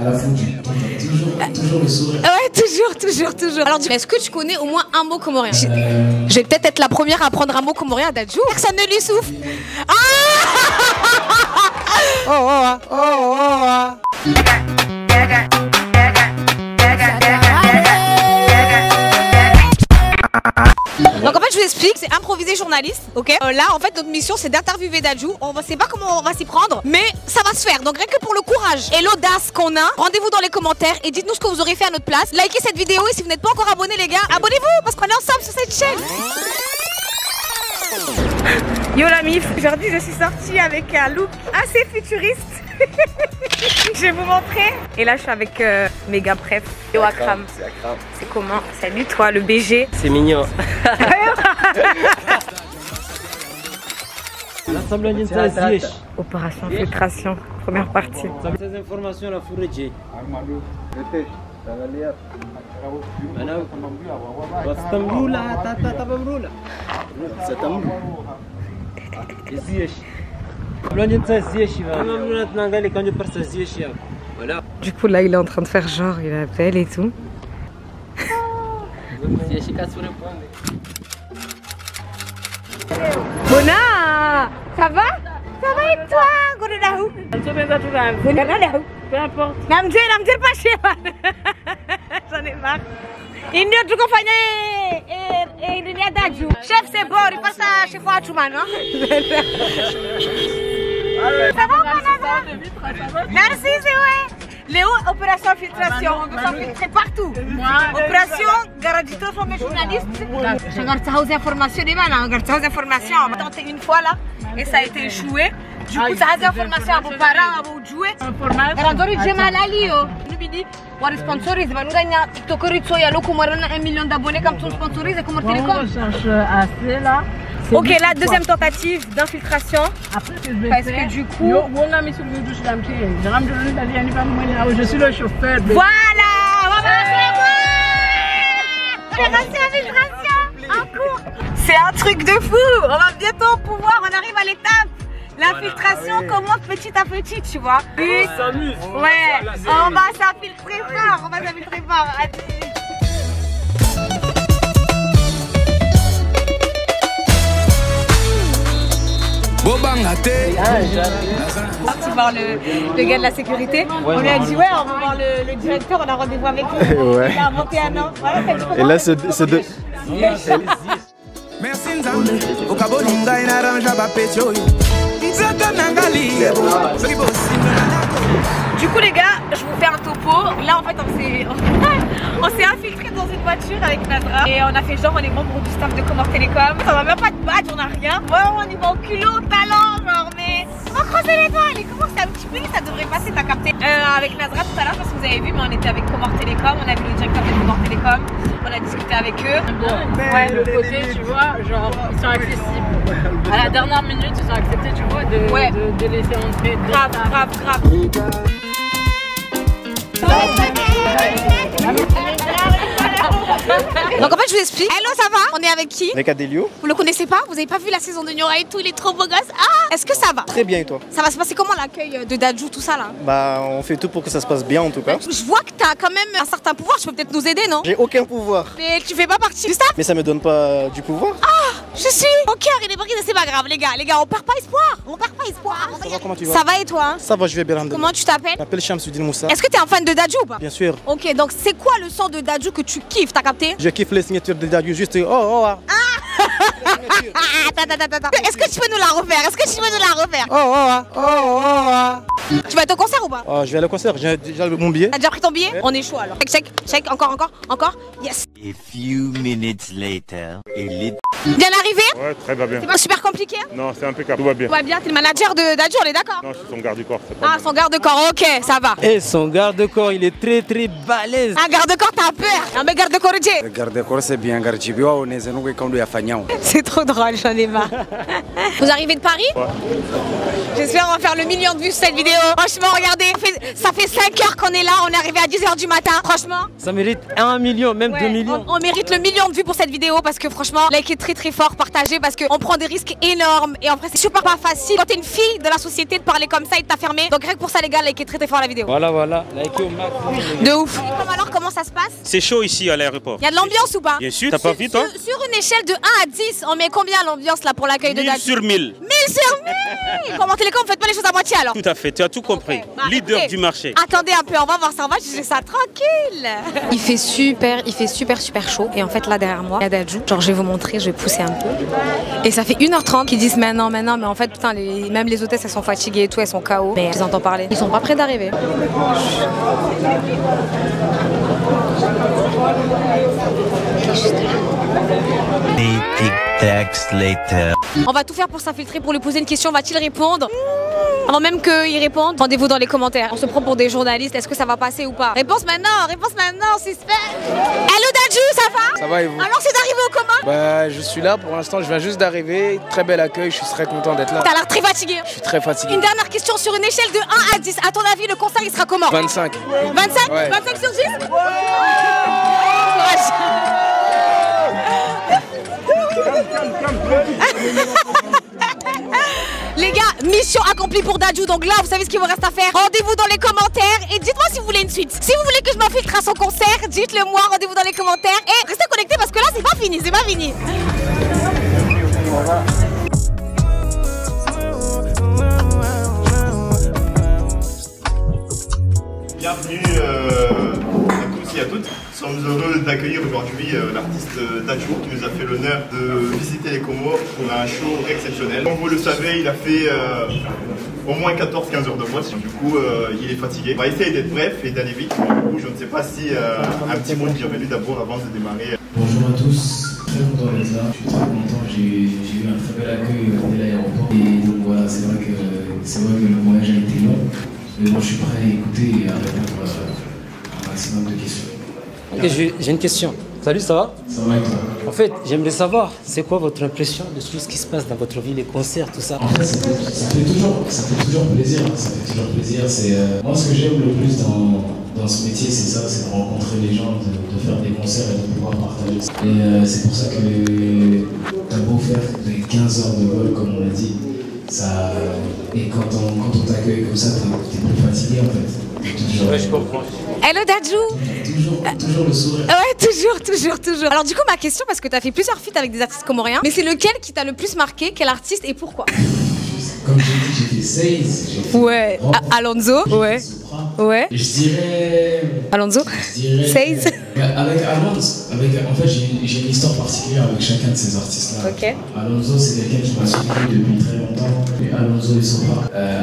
la foudue. Toujours le sourire. Ouais, toujours. Alors, est-ce que tu connais au moins un mot comorien? Je vais peut-être être la première à apprendre un mot comorien à Dadju. Personne ne lui souffle. Donc en fait je vous explique, c'est improvisé journaliste, ok. Là en fait notre mission c'est d'interviewer Dadju. On ne sait pas comment on va s'y prendre, mais ça va se faire. Donc rien que pour le courage et l'audace qu'on a, rendez-vous dans les commentaires et dites-nous ce que vous aurez fait à notre place. Likez cette vidéo et si vous n'êtes pas encore abonné les gars, abonnez-vous parce qu'on est ensemble sur cette chaîne. Yo la mif, aujourd'hui je suis sortie avec un look assez futuriste. Je vais vous montrer. Et là je suis avec méga prep. Yo Akram. C'est Akram. C'est comment? Salut toi le BG. C'est mignon. Opération infiltration, première partie. Ces informations la fourrée. Du coup là il est en train de faire genre, il appelle et tout. Bona, ça va? Ça va et toi? Peu importe. Namdir pas chez moi. J'en ai marre. Il n'y a tout qu'on et il n'y a Dadju. Chef c'est bon, il passe chez moi à Chouman, non? Ça va ou pas? Merci, c'est vrai. Léo, opération infiltration, on veut s'infiltrer partout. Opération Garadito, pour mes journalistes. Je regarde ça aux informations, on regarde ça aux informations. On va tenter une fois là et ça a été échoué. Du coup, ça a des informations à vos parents, à vos jouets. Radori Gemalali, nous dit, on va sponsoriser. Nous avons TikToker, il y a 1 million d'abonnés comme tout sponsorisé, comme Télécom. On cherche assez là. Ok, la deuxième tentative d'infiltration. Après, ce que je vais parce faire, que du coup. Je suis le chauffeur. Voilà! Opération infiltration en cours. C'est un truc de fou. On va bientôt pouvoir, on arrive à l'étape. L'infiltration commence petit à petit, tu vois. Puis, on s'amuse. Ouais, on va s'infiltrer fort. Parti voir le gars de la sécurité. On lui a dit ouais, on va voir le directeur, on a rendez-vous avec lui. Ouais. Il a 21 ans. Voilà, et là c'est de... Du coup les gars, je vous fais un topo. Là en fait on s'est infiltré dans une voiture avec Nadra et on a fait genre on est membre du staff de Comore Télécom. Ça va même pas de badge, on a rien. Vraiment on y va au culot, au talent genre, mais on va creuser les doigts. Il commence un petit peu, ça devrait passer, t'as capté. Avec Nadra tout à l'heure, parce que vous avez vu, mais on était avec Comore Télécom, on a vu le directeur de Comore Télécom, on a discuté avec eux. Ouais, le côté, tu vois, genre, ils sont accessibles. À la dernière minute, ils ont accepté, tu vois, de laisser entrer. Grave. Donc en fait je vous explique. Hello, ça va? On est avec qui? Avec Adélio. Vous le connaissez pas? Vous avez pas vu la saison de Niora et tout? Il est trop beau gosse. Ah! Est-ce que ça va? Très bien et toi? Ça va se passer comment l'accueil de Dadju, tout ça là? Bah on fait tout pour que ça se passe bien en tout cas. Je vois que t'as quand même un certain pouvoir, tu peux peut-être nous aider, non? J'ai aucun pouvoir. Mais tu fais pas partie du staff? Mais ça me donne pas du pouvoir. Ah! Je suis au cœur, il est brisé, c'est pas grave les gars, on perd pas espoir. Ça va, comment tu vas? Ça va et toi? Ça va, je vais bien. Comment tu t'appelles? Je m'appelle Shamsuddin Moussa. Est-ce que t'es un fan de Dadju ou pas? Bien sûr. Ok, donc c'est quoi le son de Dadju que tu kiffes, t'as capté? Je kiffe les signatures de Dadju, juste Attends. Est-ce que tu peux nous la refaire? Tu vas être au concert ou pas? Je vais aller au concert, j'ai déjà mon billet. T'as déjà pris ton billet? On est chaud alors. Check, encore. Yes. A few minutes later, Bien arrivé? Ouais, très bien. C'est pas super compliqué? Non, c'est impeccable, tout va bien. Tout va bien, t'es le manager de Dadju, on est d'accord? Non, je suis son garde du corps. Pas son garde de corps, ok, ça va. Et son garde de corps, il est très balèze. Un garde de corps, t'as peur? Un garde de corps, Le garde de corps c'est bien, c'est trop drôle, j'en ai marre. Vous arrivez de Paris? Ouais. J'espère qu'on va faire le million de vues sur cette vidéo. Franchement, regardez, ça fait 5 heures qu'on est là, on est arrivé à 10 h du matin. Franchement, ça mérite 1 million, même 2 millions. On mérite le million de vues pour cette vidéo parce que franchement, likez très très fort, partagez parce qu'on prend des risques énormes et en vrai c'est super pas facile quand t'es une fille de la société de parler comme ça et de t'affirmer. Donc rien que pour ça les gars, likez très très fort la vidéo. Voilà, likez au max. De ouf. Alors comment ça se passe? C'est chaud ici à l'aéroport. Il y a de l'ambiance ou pas? Bien sûr, t'as pas vu toi? Sur une échelle de 1 à 10, on met combien l'ambiance là pour l'accueil de Dadju? 1000 sur 1000. 1000 sur 1000. Comment Télécom, faites pas les choses à moitié alors? Tout à fait, tu as tout compris. Bah, leader écoutez, du marché. Attendez un peu, on va voir ça, on va juger ça tranquille. Il fait super chaud. Et en fait là derrière moi, il y a Dadju. Genre je vais vous montrer, je vais pousser un peu. Et ça fait 1h30 qu'ils disent maintenant, mais en fait putain, même les hôtesses elles sont fatiguées et tout, elles sont KO. Mais je les entends parler. Ils sont pas prêts d'arriver. On va tout faire pour s'infiltrer, pour lui poser une question. Va-t-il répondre? Avant même qu'il réponde, rendez-vous dans les commentaires. On se prend pour des journalistes, est-ce que ça va passer ou pas? Réponse maintenant, suspense. Hello Dadju, ça va? Ça va et vous? Alors c'est d'arriver au commun? Bah je suis là pour l'instant, je viens juste d'arriver. Très bel accueil, je suis très content d'être là. T'as l'air très fatigué. Je suis très fatigué. Une dernière question sur une échelle de 1 à 10. À ton avis, le concert il sera comment? 25. 25? Ouais. 25 sur 10? Les gars, mission accomplie pour Dadju. Donc là, vous savez ce qu'il vous reste à faire. Rendez-vous dans les commentaires et dites-moi si vous voulez une suite. Si vous voulez que je m'infiltre à son concert, dites-le moi. Rendez-vous dans les commentaires et restez connectés parce que là, c'est pas fini, Bienvenue à tous et à toutes. Nous sommes heureux d'accueillir aujourd'hui l'artiste Dadju qui nous a fait l'honneur de visiter les Comores pour un show exceptionnel. Comme vous le savez, il a fait au moins 14-15 heures de vol. Du coup, il est fatigué. On va essayer d'être bref et d'aller vite. Du coup, je ne sais pas si un petit mot de bienvenue d'abord avant de démarrer. Bonjour à tous, très content d'être là. Je suis très content, j'ai eu un très bel accueil dès l'aéroport. Et donc voilà, c'est vrai que le voyage a été long. Mais moi je suis prêt à écouter et à répondre à un maximum de questions. Ok, j'ai une question. Salut, ça va? Ça va et toi? En fait, j'aimerais savoir, c'est quoi votre impression de tout ce qui se passe dans votre vie, les concerts, tout ça? En fait, ça fait toujours plaisir. Ça fait toujours plaisir. Moi, ce que j'aime le plus dans ce métier, c'est ça, c'est de rencontrer les gens, de faire des concerts et de pouvoir partager. Et c'est pour ça que t'as beau faire des 15 heures de vol, comme on l'a dit, ça, et quand on t'accueille comme ça, t'es plus fatigué en fait. Ouais, je comprends. Hello Dadju. Toujours le sourire. Ouais, toujours. Alors du coup, ma question, parce que t'as fait plusieurs feats avec des artistes comoriens, mais c'est lequel qui t'a le plus marqué? Quel artiste et pourquoi? Comme j'ai dit, j'ai fait Seize, j'ai fait ouais, Alonso, ouais. Ouais. Je dirais. Alonso. Seize. Avec Alonso, en fait, j'ai une histoire particulière avec chacun de ces artistes-là. Ok. Alonso, c'est quelqu'un qui m'a suivi depuis très longtemps. Et Alonso et Sopra.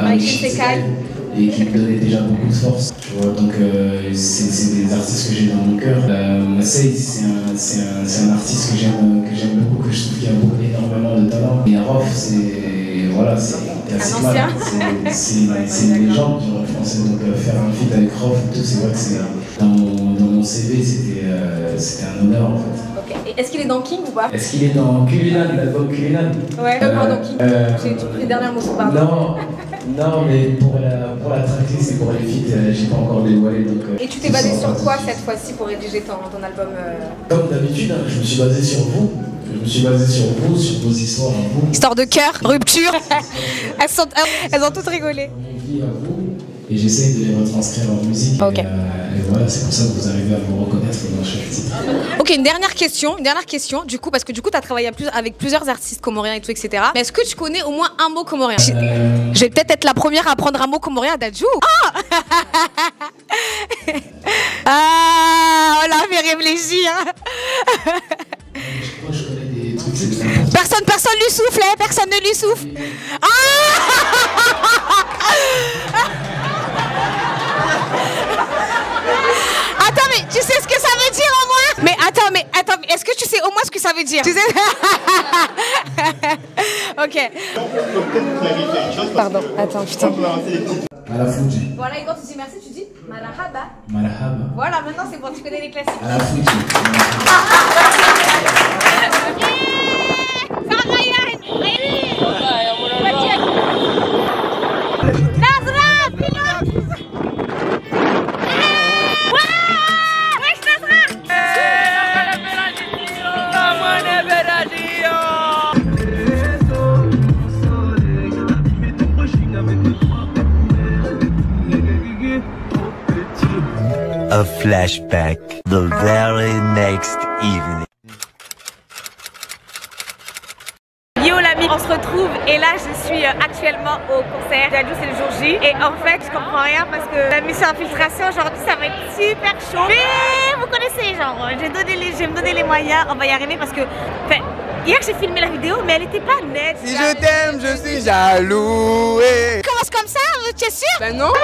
Et qui me donnait déjà beaucoup de force. Tu vois, donc c'est des artistes que j'ai dans mon cœur. Seize, c'est un artiste que j'aime beaucoup, que je trouve qu'il a énormément de talent. Et Rof, c'est assez mal. C'est une légende du rap français. Donc faire un feat avec Rof et tout, c'est vrai que c'est dans mon CV, c'était un honneur en fait. Ok. Et est-ce qu'il est dans King ou pas? Est-ce qu'il est dans Culinan, l'album Culinan? Ouais, pardon, King. J'ai tout les dernières mots sur pardon. Non, mais pour la tracklist et pour les feats, j'ai pas encore dévoilé. Donc, et tu t'es basé sur quoi cette fois-ci pour rédiger ton album Comme d'habitude, je me suis basé sur vous. Je me suis basé sur vous, sur vos histoires à vous. Histoire de cœur, rupture. elles ont toutes rigolé. À vous, et j'essaie de les retranscrire en musique. Ok. Et voilà, c'est pour ça que vous arrivez à vous reconnaître dans chaque titre. Ok, une dernière question, du coup, parce que du coup, tu as travaillé avec plusieurs artistes comoriens et tout, etc. Mais est-ce que tu connais au moins un mot comorien? Je vais peut-être être la première à apprendre un mot comorien à Dadju. On l'a fait réfléchir. Je connais des trucs. Personne lui souffle, hein, personne ne lui souffle. Attends, mais tu sais ce que ça veut dire au moins? Mais attends, est-ce que tu sais au moins ce que ça veut dire? Tu sais? Ok. Pardon, attends, putain. À la Fuji. Voilà, et quand tu dis merci, tu dis marahaba. Marahaba. Voilà, maintenant c'est bon, tu connais les classiques. À la Fuji. A flashback. The very next evening. Yo l'ami, on se retrouve et là je suis actuellement au concert d'Adju, c'est le jour J et en fait je comprends rien parce que la mission infiltration aujourd'hui ça va être super chaud. Mais vous connaissez genre, je vais me donner les moyens, on va y arriver parce que hier j'ai filmé la vidéo mais elle était pas nette. Si je t'aime je suis jaloux. Commence comme ça, tu es sûr? Ben non.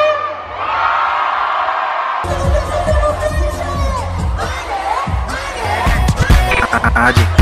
Adju.